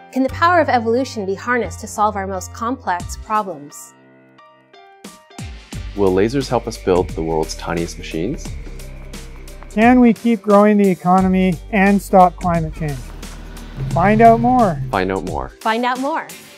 Can the power of evolution be harnessed to solve our most complex problems? Will lasers help us build the world's tiniest machines? Can we keep growing the economy and stop climate change? Find out more. Find out more. Find out more.